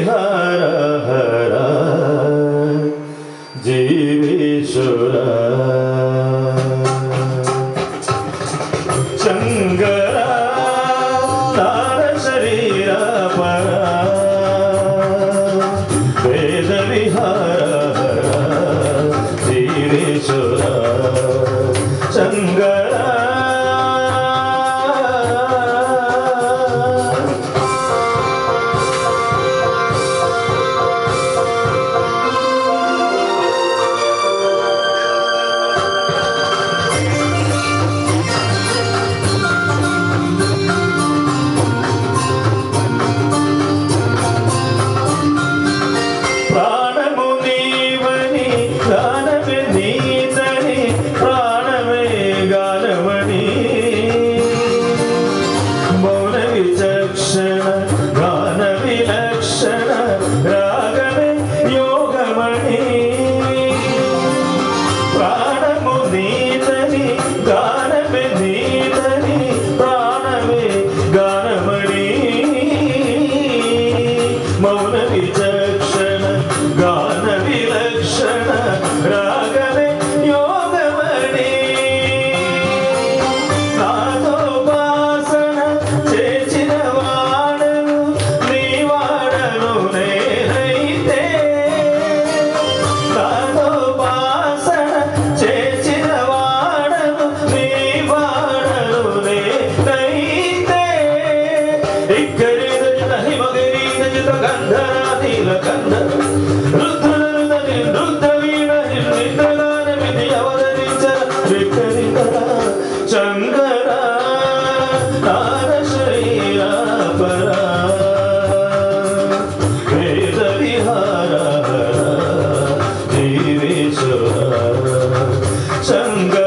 విహార హర జీవేశ్వర శంకర తార శరీర పర వేద విహార హర జీవేశ్వర శంకర మౌన విచక్షణ గాన విలక్షణ రాగమే యోగమణి నాతో వాసన చేసిన వాడను నీ వాడను నేనైతే నాతో వాసన చేసిన వాడను నీ వాడను నేనైతే ఇక్కడి గంధరాధీలకంద రుద్రని రుద్రవీణ నిర్మితగాన విధి అవతరించర వికరికర శంకర తార శరీర పర వేద విహార హర జీవేశ్వర శంకర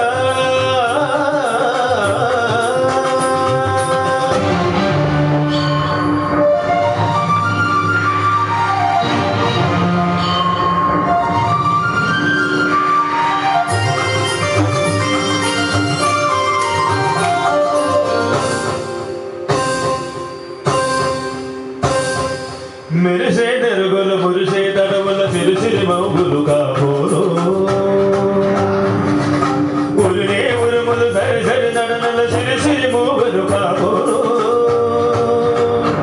మెరిసే తెరుగులు మురిసే తడవుల సిరిసిరి మౌగులు కాబోలు ఉరినే ఉరుములు సరి సరి నడనల సిరిసిరి మౌగులు కాబోలు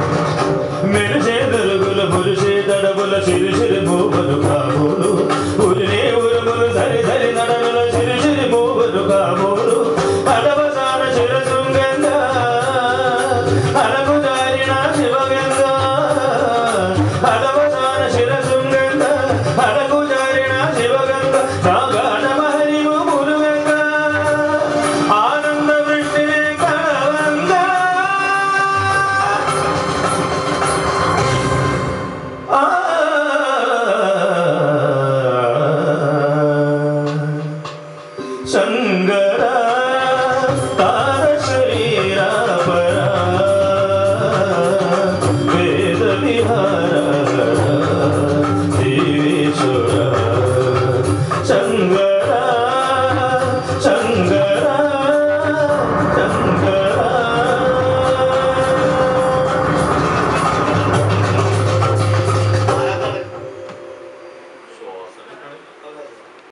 మెరిసే తెరుగులు మురిసే తడవుల సిరిసిరి మౌగులు కాబోలు